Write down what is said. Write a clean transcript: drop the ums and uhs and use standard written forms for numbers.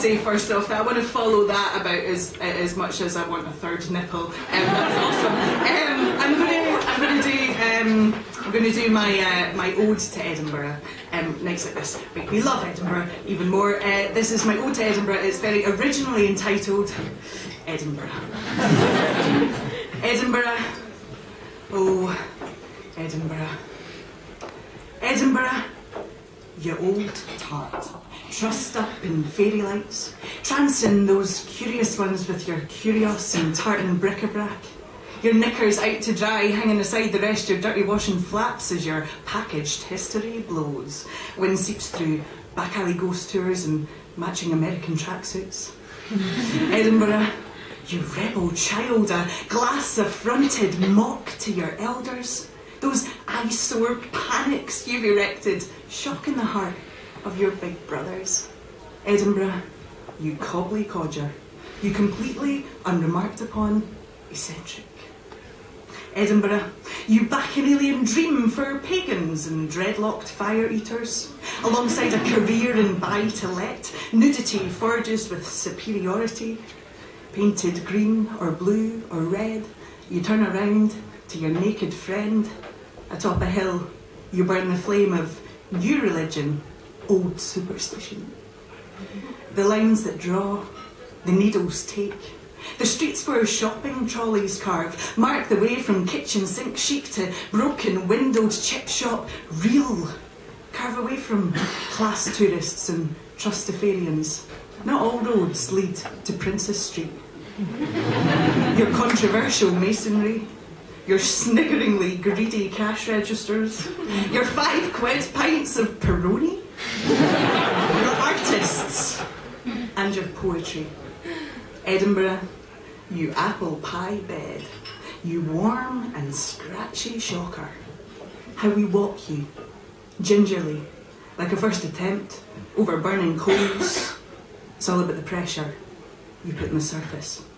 say first off that I want to follow that about as much as I want a third nipple. That's awesome. I'm going to do my ode to Edinburgh. Next like this. We love Edinburgh even more. This is my ode to Edinburgh. It's very originally entitled Edinburgh. Edinburgh. Oh, Edinburgh. Edinburgh, you old tart. Trussed up in fairy lights, trancing those curious ones with your curious and tartan bric-a-brac. Your knickers out to dry, hanging aside the rest, your dirty washing flaps as your packaged history blows. Wind seeps through back alley ghost tours and matching American tracksuits. Edinburgh, you rebel child, a glass-affronted mock to your elders. Those eyesore panics you've erected, shocking the heart of your big brothers. Edinburgh, you cobbly codger, you completely unremarked upon eccentric. Edinburgh, you bacchanalian dream for pagans and dreadlocked fire eaters. Alongside a career in buy-to-let, nudity forges with superiority. Painted green or blue or red, you turn around to your naked friend. Atop a hill, you burn the flame of new religion, old superstition. The lines that draw, the needles take, the streets where shopping trolleys carve, mark the way from kitchen sink chic to broken windowed chip shop real. Carve away from class tourists and trustafarians. Not all roads lead to Princess Street. Your controversial masonry, your sniggeringly greedy cash registers, your 5 quid pints of Peroni, your artists, and your poetry. Edinburgh, you apple pie bed, you warm and scratchy shocker. How we walk you, gingerly, like a first attempt, over burning coals. It's all about the pressure you put on the surface.